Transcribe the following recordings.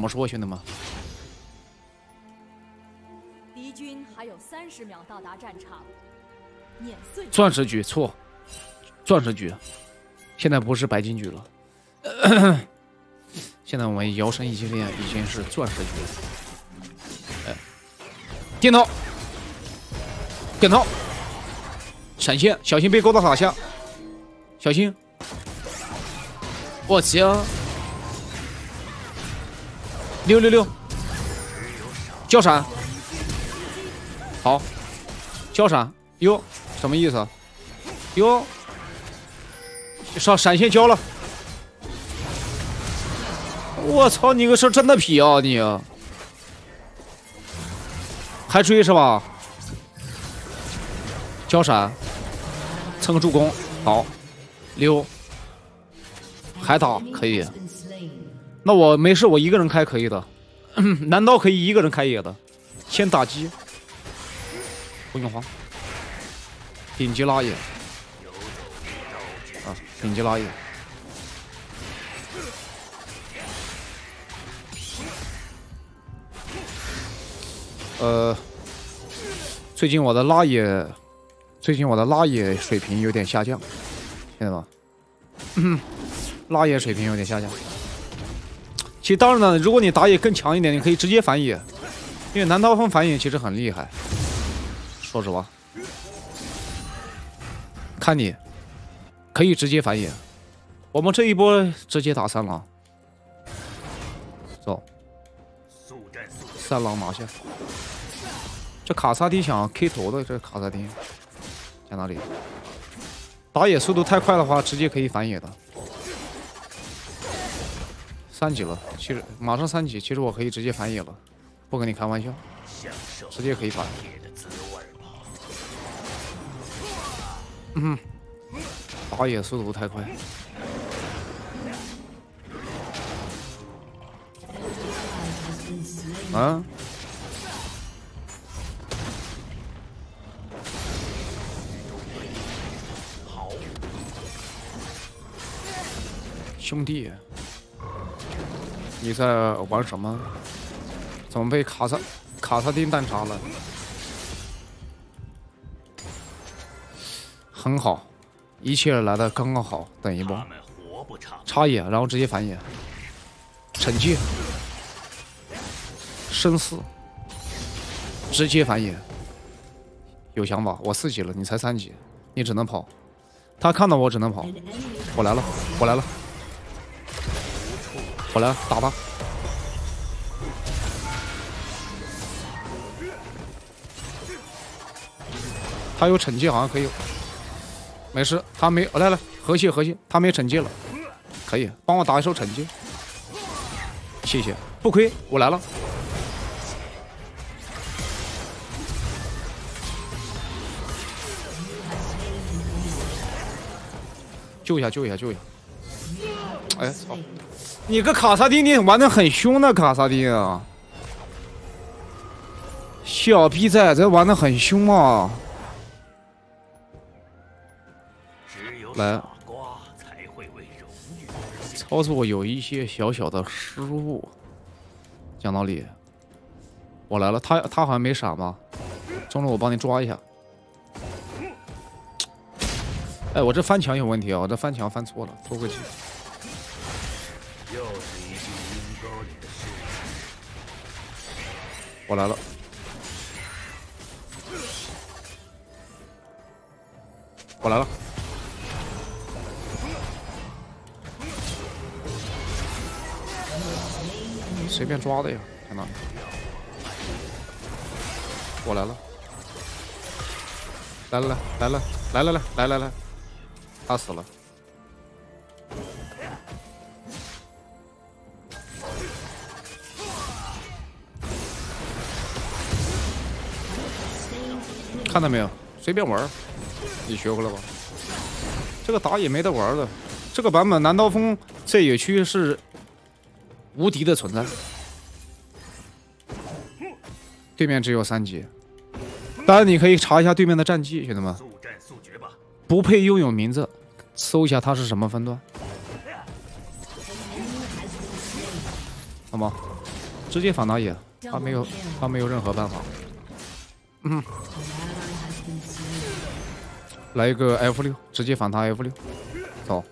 么说，兄弟们？ 敌军还有30秒到达战场，碾碎。 钻石局错，钻石局，现在不是白金局了。现在我们摇身一激练已经是钻石局了。哎，电脑，跟头，闪现，小心被勾到塔下，小心！我操！666，交闪，好，交闪，哟，什么意思？哟，上闪现交了。我操，你个是真的皮啊你！还追是吧？交闪，蹭个助攻，好，溜，还打可以。那我没事，我一个人开可以的。难道可以一个人开野的？先打击，不用慌，顶级拉野啊，顶级拉野。最近我的拉野水平有点下降，听到吗？拉野水平有点下降。其实当然了，如果你打野更强一点，你可以直接反野，因为南刀锋反野其实很厉害。说实话，看你可以直接反野。我们这一波直接打3狼，走，3狼拿下。这卡萨丁想 K 头的，这卡萨丁在哪里？打野速度太快的话，直接可以反野的。3级了，其实马上3级，其实我可以直接反野了，不跟你开玩笑，直接可以反。打野速度太快。啊？兄弟，你在玩什么？怎么被卡萨丁单杀了？很好，一切来的刚刚好。等一波，插野，然后直接反野，惩戒，生4，直接反野。有想法，我4级了，你才3级，你只能跑。他看到我只能跑。我来了，我来了。我来打他，他有惩戒，好像可以，没事，他没，来和谐，他没惩戒了，可以帮我打一手惩戒，谢谢，不亏，我来了，救一下，哎操！你个卡萨丁，你玩的很凶的卡萨丁啊！小逼崽子玩的很凶啊！来，操作有一些小小的失误。讲道理，我来了，他好像没闪吧？中路我帮你抓一下。哎，我这翻墙有问题啊！我这翻墙翻错了，拖回去。我来了，我来了，随便抓的呀，看到没？我来了，来，他死了。看到没有？随便玩，你学会了吧？这个打野没得玩的，这个版本南刀锋在野区是无敌的存在。对面只有3级，当然你可以查一下对面的战绩，兄弟们。不配拥有名字，搜一下他是什么分段，好吗？ 直接反打野，他没有任何办法。来一个 F6，直接反他 F6，走。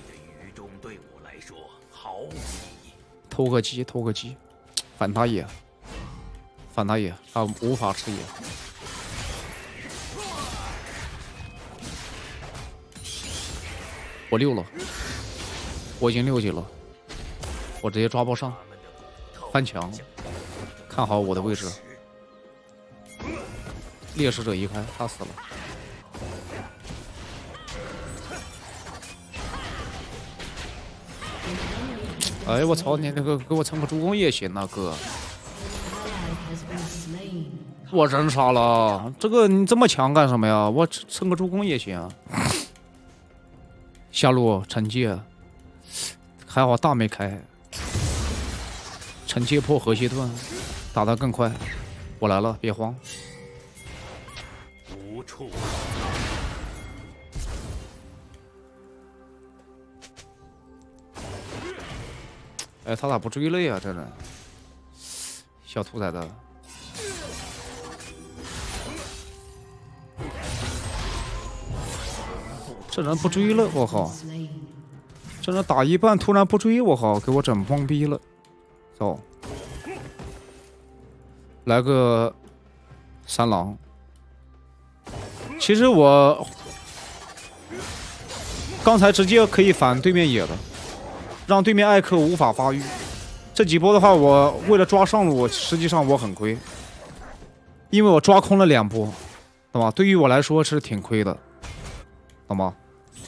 偷个鸡，反他野，他无法吃野。我6了，我已经6级了，我直接抓不上，翻墙，看好我的位置。猎食者一开，他死了。哎，我操！你那个给我蹭个助攻也行啊，哥。我人杀了，这个你这么强干什么呀？我蹭个助攻也行啊。下路惩戒，还好大没开。惩戒破河蟹盾，打得更快。我来了，别慌。无处。哎，他咋不追了呀？这人，小兔崽子，这人不追了，我靠！这人打一半突然不追，我靠，给我整懵逼了。走，来个三郎。其实我刚才直接可以反对面野的。让对面艾克无法发育，这几波的话，我为了抓上路，实际上我很亏，因为我抓空了2波，懂吗？对于我来说是挺亏的，懂吗？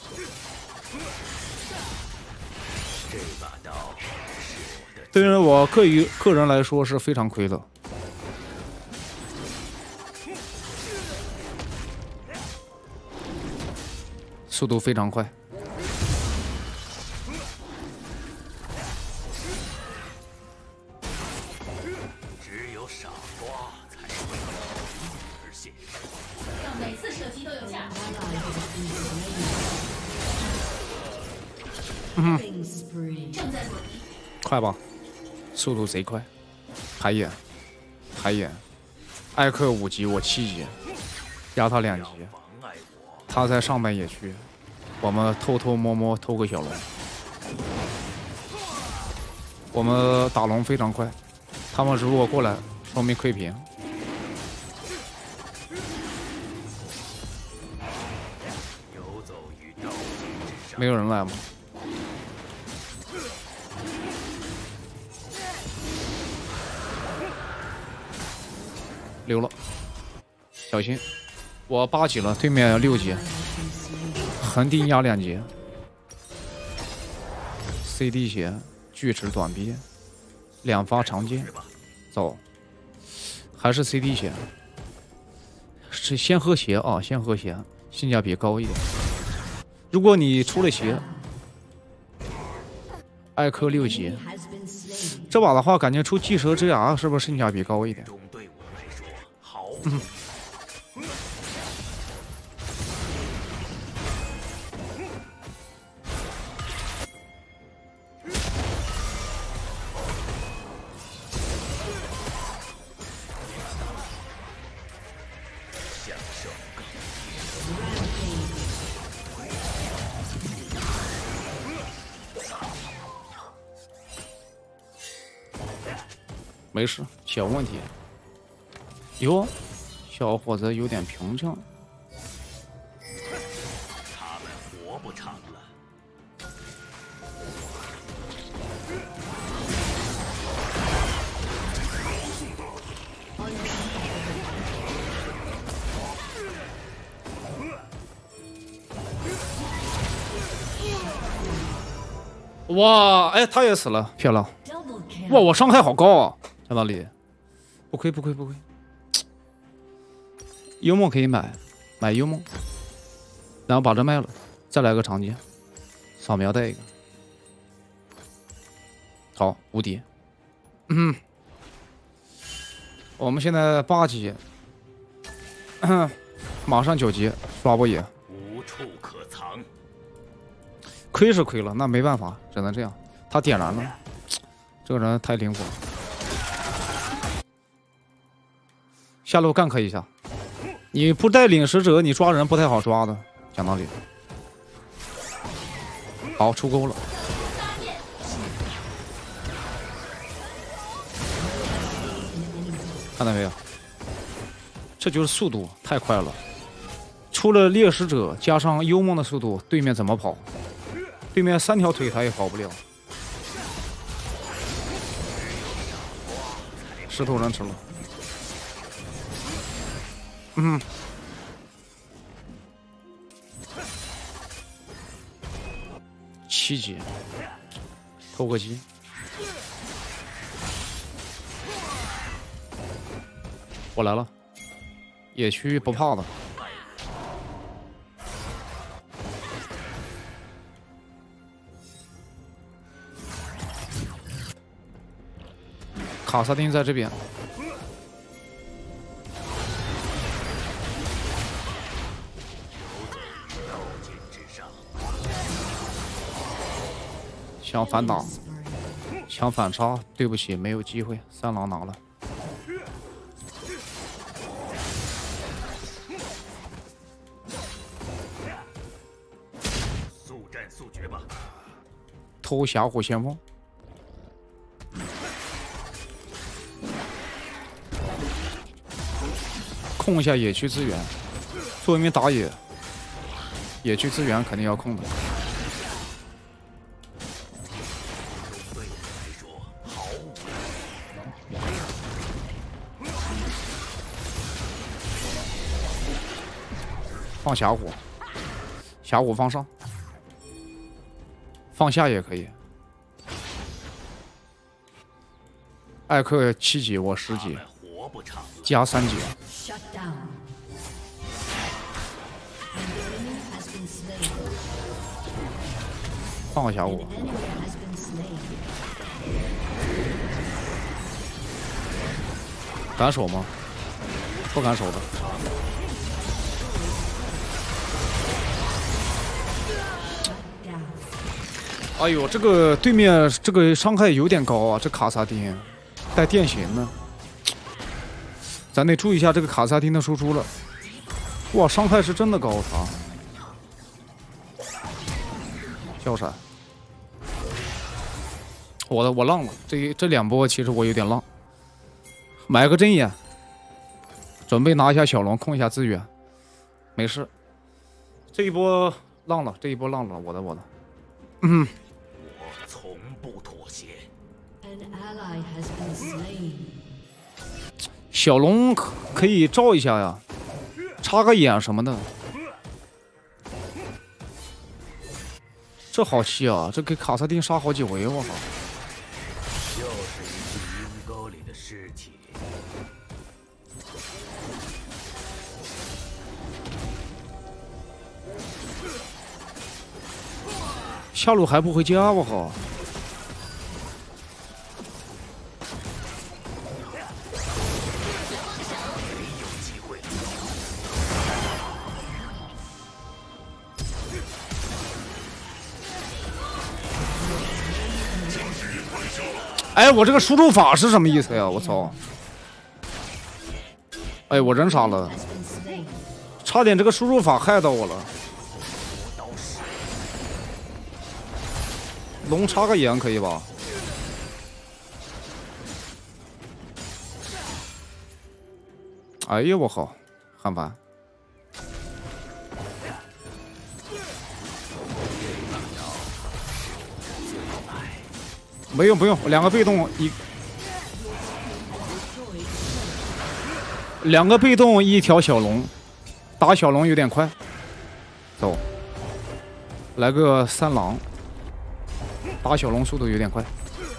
对于我个人来说是非常亏的。速度非常快。快吧，速度贼快，排野，艾克5级，我7级，压他2级，他在上半野区，我们偷偷摸摸偷个小龙，我们打龙非常快，他们如果过来，说明亏平。没有人来吗？溜了，小心！我8级了，对面6级，横定压2级。CD 血，锯齿短臂，2发长剑，走，还是 CD 血，是先喝血啊，先喝血，性价比高一点。如果你出了血，艾克6级，这把的话，感觉出巨蛇之牙是不是性价比高一点？没事，小问题。哟，小伙子有点膨胀。他们活不长了。哇，哎，他也死了，漂亮！哇，我伤害好高啊！在哪里？不亏。幽梦可以买幽梦，然后把这卖了，再来个长剑，扫描带一个，好，无敌。我们现在8级，马上9级，刷波野，无处可藏。亏是亏了，那没办法，只能这样。他点燃了，这个人太灵活了。 下路干 K 一下。你不带领使者，你抓人不太好抓的。讲道理。好，出钩了。看到没有？这就是速度，太快了。出了猎使者，加上幽梦的速度，对面怎么跑？对面3条腿他也跑不了。石头人吃了。7级，偷个鸡。我来了，野区不怕的。卡萨丁在这边。想反打，想反杀，对不起，没有机会。3狼拿了。 速战速决吧。 偷峡谷先锋。控一下野区资源，作为一名打野，野区资源肯定要控的。放峡谷，峡谷放上，放下也可以。艾克7级，我10级，加3级。放个峡谷。敢守吗？不敢守的。哎呦，这个对面这个伤害有点高啊！这卡萨丁带电刑呢，咱得注意一下这个卡萨丁的输出了。哇，伤害是真的高，他叫闪，我浪了，这2波其实我有点浪，买个针眼，准备拿一下小龙控一下资源，没事，这一波浪了，这一波浪了，我的， 我从不妥协。 小龙可以照一下呀，插个眼什么的。这好气啊！这给卡萨丁杀好几回，我靠！ 就是一具阴沟里的尸体。 下路还不回家，我靠！哎，我这个输入法是什么意思呀？我操！哎，我人傻了，差点这个输入法害到我了。龙插个眼可以吧？哎呀，我靠，很烦。不用，2个被动2个被动1条小龙，打小龙有点快。走，来个3狼，打小龙速度有点快。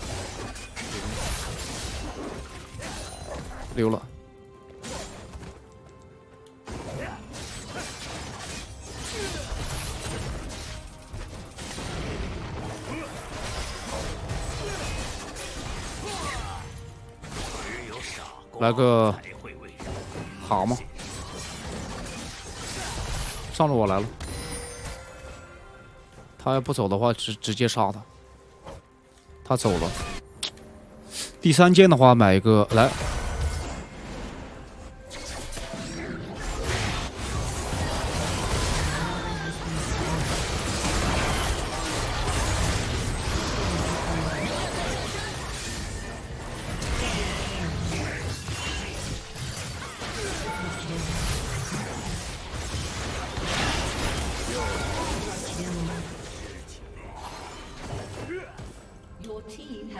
溜了。来个蛤蟆，上路我来了。他要不走的话，直接杀他。他走了。第3件的话，买一个来。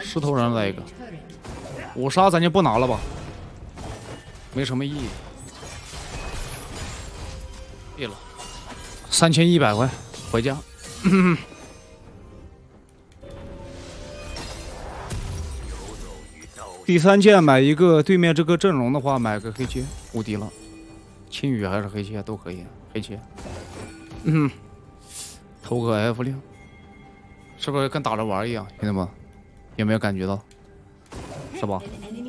石头人来一个，5杀咱就不拿了吧，没什么意义。对了，3100块回家。第3件买一个，对面这个阵容的话，买个黑切无敌了。青羽还是黑切都可以，黑切。投个 F6，是不是跟打着玩一样？兄弟们，有没有感觉到？是吧？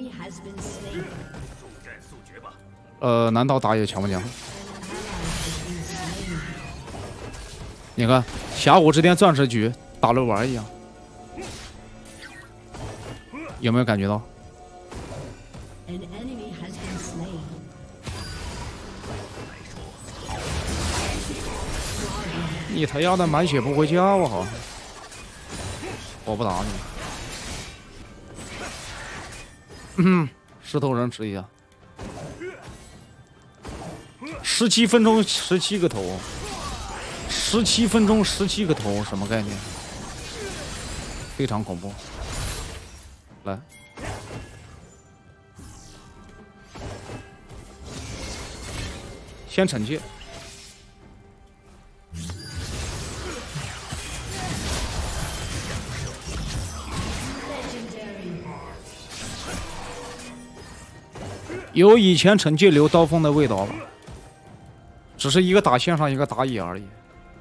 难道打野强不强？你看峡谷之巅钻石局打着玩一样，有没有感觉到？你他丫的满血不回家，我靠！我不打你。石头人吃一下。17分钟17个头，17分钟17个头，什么概念？非常恐怖。来，先惩戒。有以前惩戒流刀锋的味道了，只是一个打线上，一个打野而已。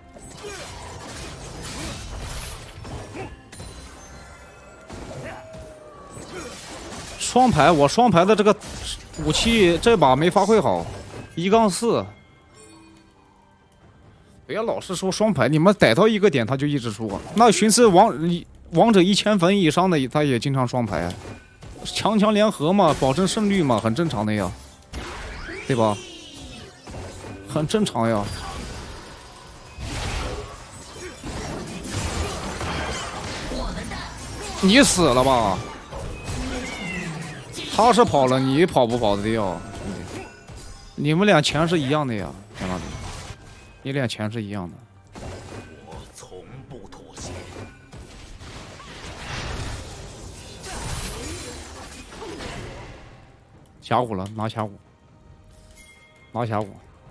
双排，我双排的这个武器这把没发挥好，1-4。不要老是说双排，你们逮到一个点他就一直输。那寻思王者1000分以上的他也经常双排。强强联合嘛，保证胜率嘛，很正常的呀，对吧？很正常呀。你死了吧？他是跑了，你跑不跑得掉？兄弟，你们俩钱是一样的呀，天哪！你俩钱是一样的。 我从不妥协。 峡谷了，拿峡谷，拿峡谷。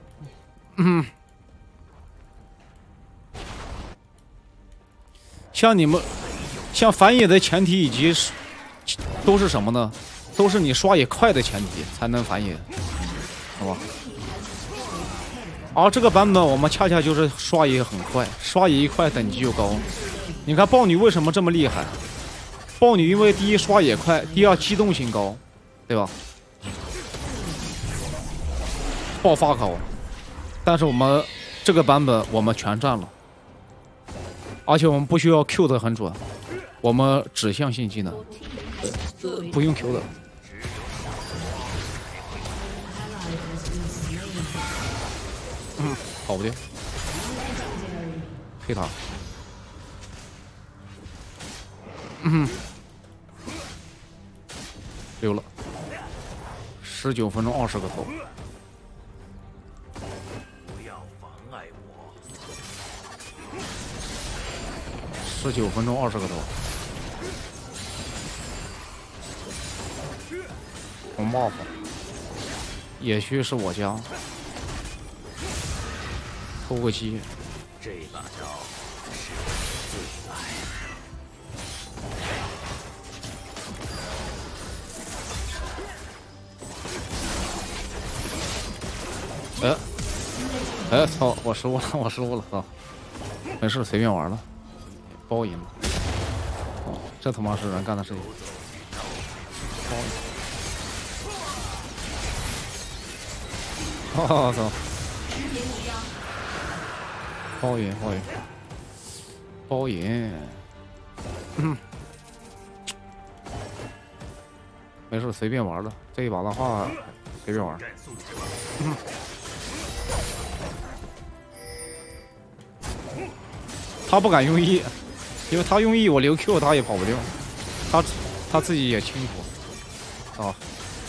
像你们，像反野的前提以及都是什么呢？都是你刷野快的前提才能反野，好吧？而这个版本我们恰恰就是刷野很快，刷野一快等级就高。你看豹女为什么这么厉害？豹女因为第一刷野快，第二机动性高，对吧？爆发高，但是我们这个版本我们全占了，而且我们不需要 Q 的很准，我们指向性技能，不用 Q 的。跑不掉，黑塔。溜了，19分钟20个头。 不要妨碍我。 19分钟20个头。红 buff， 也许是我家。偷个鸡。 这把刀是我最爱。操！我失误了，我失误了啊！没事，随便玩了，包赢了。哦，这他妈是人干的事情。包赢。我操！包赢，包赢，包赢。没事，随便玩了。这一把的话，随便玩。他不敢用 E， 因为他用 E， 我留 Q 他也跑不掉。他自己也清楚。啊，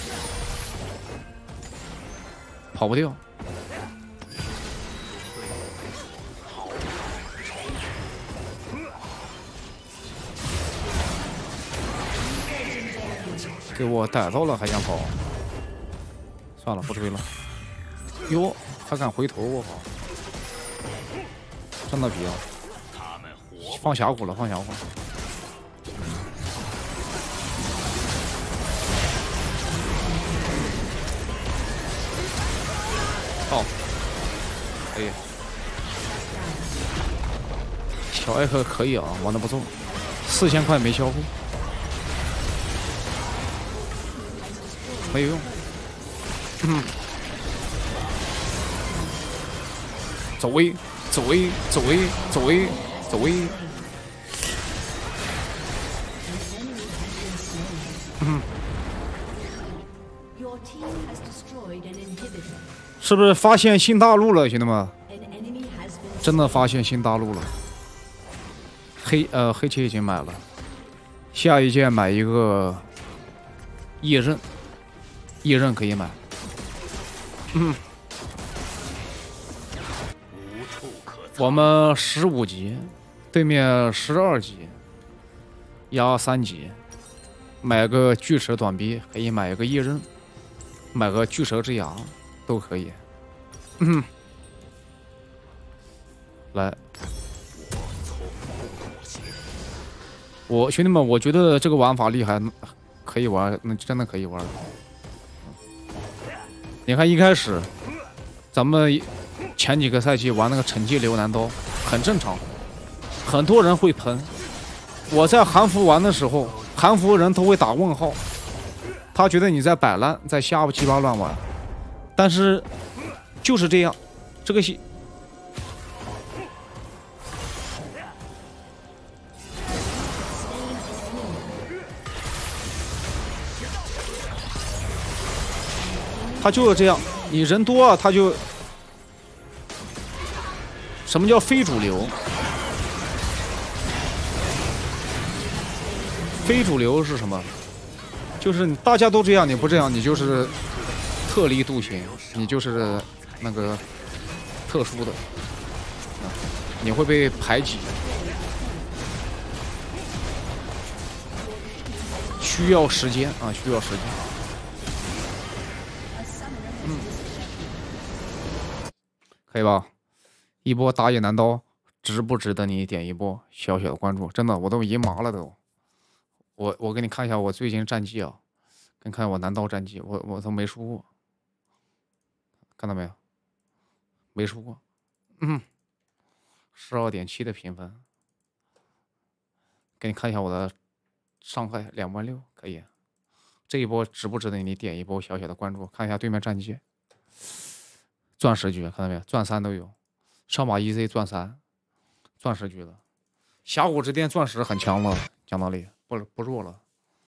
跑不掉。 给我逮到了还想跑，算了不追了。哟，还敢回头，我靠！真的逼啊！放峡谷了，放峡谷了。好，可以。小艾克可以啊，玩的不错，4000块没消费，没有用。走 A， 走 A， 走 A， 走 A， 走 A。是不是发现新大陆了，兄弟们？真的发现新大陆了。黑切已经买了，下一件买一个夜刃，夜刃可以买。我们15级，对面12级，压3级，买个巨蛇短臂，可以买一个夜刃，买个巨蛇之牙都可以。来，兄弟们，我觉得这个玩法厉害，可以玩，那真的可以玩。你看一开始，咱们前几个赛季玩那个惩戒流难刀，很正常，很多人会喷。我在韩服玩的时候，韩服人都会打问号，他觉得你在摆烂，在瞎鸡巴乱玩。但是就是这样，这个他就是这样，你人多啊，他就什么叫非主流？非主流是什么？就是大家都这样，你不这样，你就是特立独行，你就是那个特殊的，你会被排挤，需要时间啊，需要时间。可以吧？一波打野难刀，值不值得你点一波小小的关注？真的，我都已经麻了都。我给你看一下我最近战绩啊，给你看我难刀战绩，我都没输过，看到没有？没输过。12.7的评分。给你看一下我的伤害26000，可以。这一波值不值得你点一波小小的关注？看一下对面战绩。钻10局，看到没有？钻3都有，上马 EZ 钻3，钻10局了。峡谷之巅钻10很强了，讲道理不弱了。